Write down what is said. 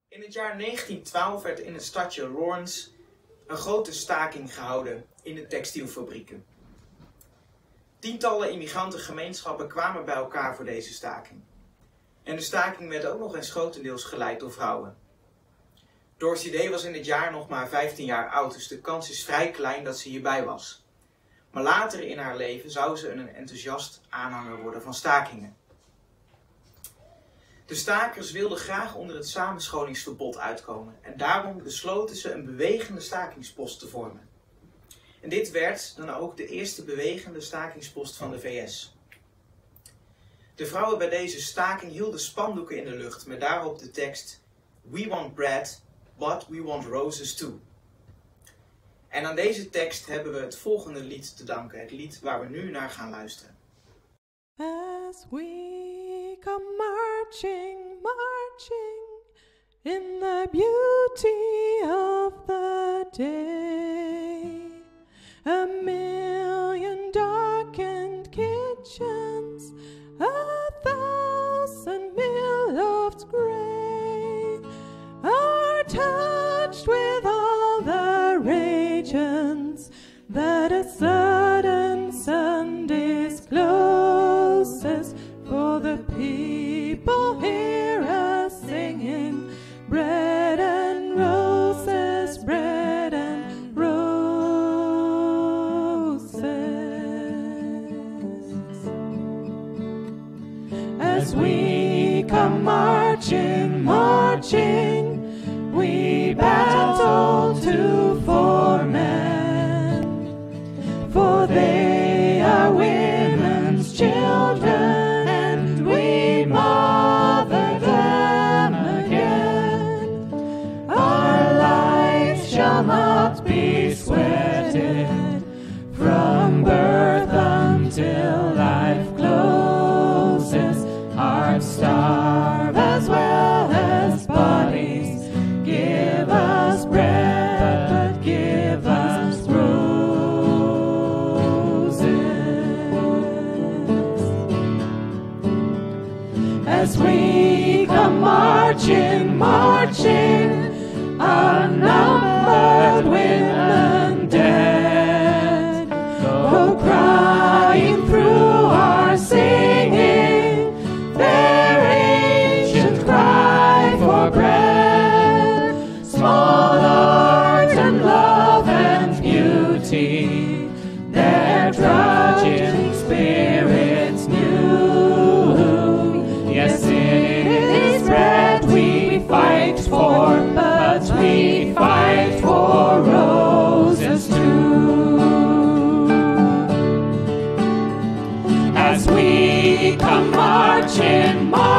In het jaar 1912 werd in het stadje Lawrence een grote staking gehouden in de textielfabrieken. Tientallen immigrantengemeenschappen kwamen bij elkaar voor deze staking. En de staking werd ook nog eens grotendeels geleid door vrouwen. Dorothy Day was in het jaar nog maar 15 jaar oud, dus de kans is vrij klein dat ze hierbij was. Maar later in haar leven zou ze een enthousiast aanhanger worden van stakingen. De stakers wilden graag onder het samenscholingsverbod uitkomen en daarom besloten ze een bewegende stakingspost te vormen. En dit werd dan ook de eerste bewegende stakingspost van de VS. De vrouwen bij deze staking hielden spandoeken in de lucht met daarop de tekst "We want bread, but we want roses too." En aan deze tekst hebben we het volgende lied te danken, het lied waar we nu naar gaan luisteren. As we come marching, marching in the beauty of the day, a million darkened kitchens, 1,000 mill-lofts gray, are touched with all the regions that a sudden sun discloses. For the people hear us singing, bread and roses, bread and roses. As we come marching, marching, we battle to for men, for they are women's children, and we mother them again. Our lives shall not be sweated from birth until life closes. Hearts starve as well as bodies. Give us bread, but give us roses. As we come marching, marching, outnumbered women dead, go crying through our singing, their ancient cry for bread, small art and love and beauty, their trudging spirits new. Yes, it is bread we fight for, but we fight for roses too. As we come marching, marching,